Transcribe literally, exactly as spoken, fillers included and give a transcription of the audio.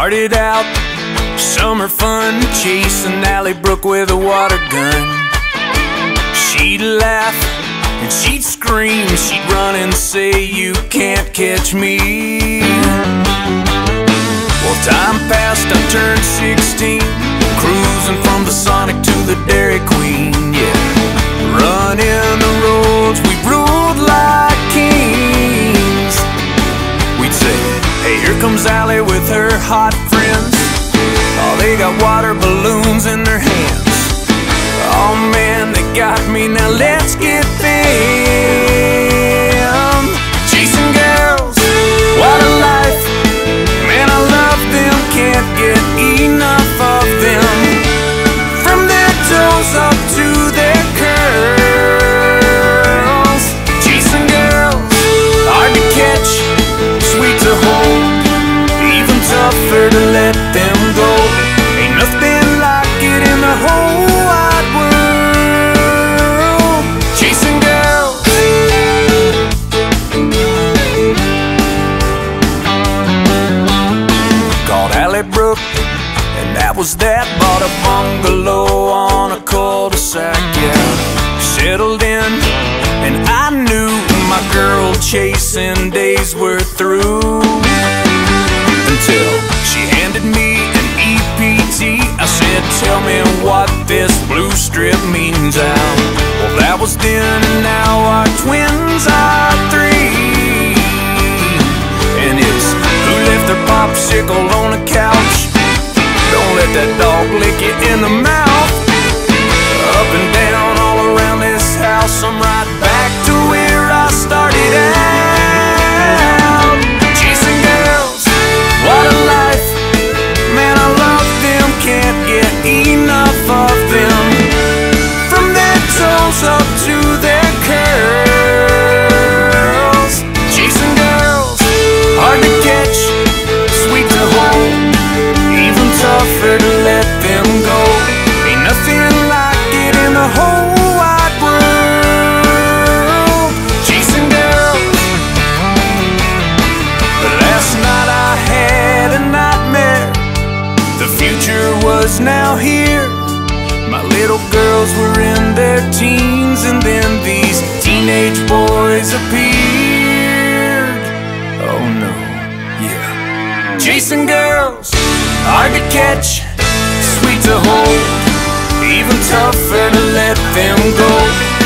Started out summer fun, chasing Alley Brook with a water gun. She'd laugh and she'd scream, she'd run and say, "You can't catch me." Well, time passed, I turned sixteen, cruising from the Sonic to the Dairy Queen, yeah. Running the roads, we ruled like kings. We'd say, "Hey, here comes Allie with her hot friends. Oh, they got water balloons in their hands. Oh man, they got me, now let's get them. Chasing girls, what a life. Man, I love them, can't get enough of them. From their toes up to their curls. Chasing girls, hard to catch, sweet to hold, even tougher to let them go. Ain't nothing like it in the whole wide world. Chasing girls. Called Alley Brook, and that was that. Bought a bungalow on a cul-de-sac, yeah. Settled in, and I knew my girl chasing days were through. Until she handed me an E P T. I said, "Tell me what this blue strip means out." Well, that was then, and now our twins are three. And it's who left their popsicle on a couch. Don't let that dog lick you in the mouth. Up and down all around this house, I'm right back to where I started out. Chasing girls, what a life. Man, I love them, can't get enough of them. From their toes up to their curls. Chasing girls, hard to catch, sweet to hold, even tougher to let them go. Ain't nothing like it in the whole wide world. Chasing girls. But last night I had a nightmare. The future was now here. My little girls were in their teens, and then these teenage boys appeared. Oh no, yeah. Chasing girls, hard to catch, sweet to hold, even tougher to let them go.